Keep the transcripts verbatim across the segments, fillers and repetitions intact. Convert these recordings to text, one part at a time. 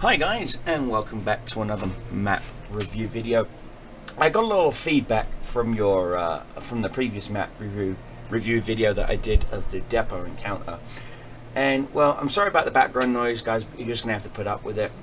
Hi guys, and welcome back to another map review video. I got a little feedback from your uh, from the previous map review review video that I did of the depot encounter, and well, I'm sorry about the background noise, guys, but you're just gonna have to put up with it.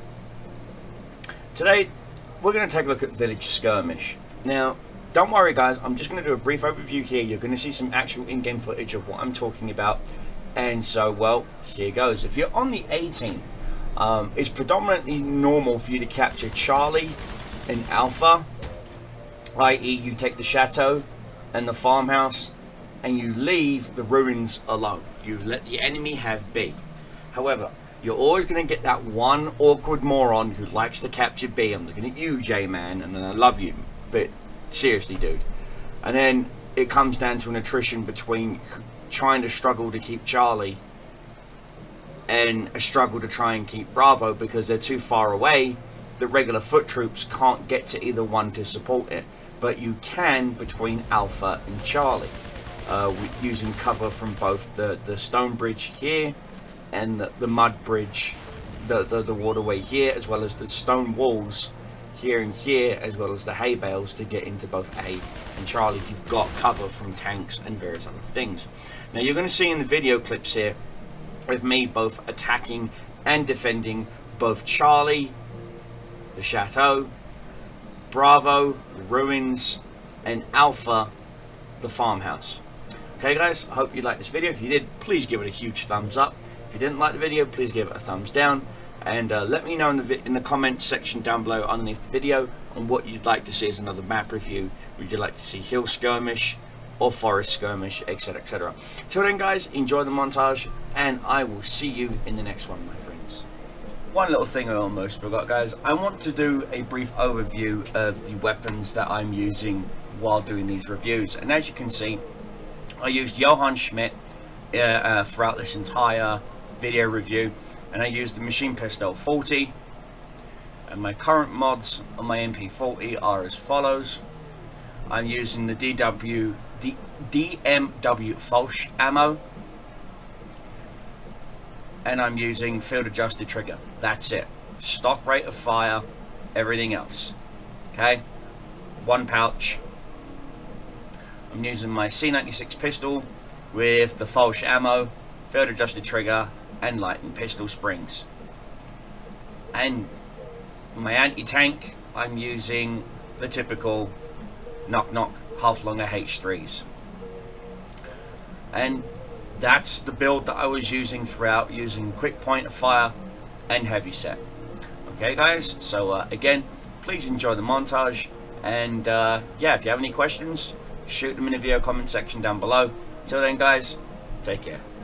Today, we're gonna take a look at Village Skirmish. Now, don't worry, guys. I'm just gonna do a brief overview here. You're gonna see some actual in-game footage of what I'm talking about, and so, well, here goes. If you're on the A team. Um, it's predominantly normal for you to capture Charlie and Alpha, that is you take the chateau and the farmhouse and you leave the ruins alone. You let the enemy have B. However, you're always going to get that one awkward moron who likes to capture B. I'm looking at you, J-Man, and then I love you, but seriously, dude. And then it comes down to an attrition between trying to struggle to keep Charlie and a struggle to try and keep Bravo because they're too far away. The regular foot troops can't get to either one to support it, but you can between Alpha and Charlie, uh, using cover from both the the stone bridge here and the, the mud bridge, the, the the waterway here, as well as the stone walls here and here, as well as the hay bales to get into both A and Charlie. You've got cover from tanks and various other things. Now you're going to see in the video clips here with me both attacking and defending both Charlie, the chateau, Bravo, the ruins, and Alpha, the farmhouse. Okay guys, I hope you liked this video. If you did, please give it a huge thumbs up. If you didn't like the video, please give it a thumbs down, and uh, let me know in the, in the comments section down below underneath the video on what you'd like to see as another map review. Would you like to see Hill Skirmish or Forest Skirmish, etc, et cetera. Till then guys, enjoy the montage, and I will see you in the next one, my friends. One little thing I almost forgot, guys. I want to do a brief overview of the weapons that I'm using while doing these reviews. And as you can see, I used Johann Schmidt uh, uh, throughout this entire video review, and I used the Machine Pistol forty. And my current mods on my M P forty are as follows. I'm using the D W, the D M W Falsch ammo, and I'm using field adjusted trigger. That's it. Stock rate of fire, everything else. Okay, one pouch. I'm using my C ninety-six pistol with the Falsch ammo, field adjusted trigger, and Lightning pistol springs. And my anti-tank, I'm using the typical knock knock Haflinger H threes, and that's the build that I was using throughout, using quick point of fire and heavy set. Okay guys, so uh, again, please enjoy the montage, and uh, yeah, if you have any questions, shoot them in the video comment section down below. Till then guys, take care.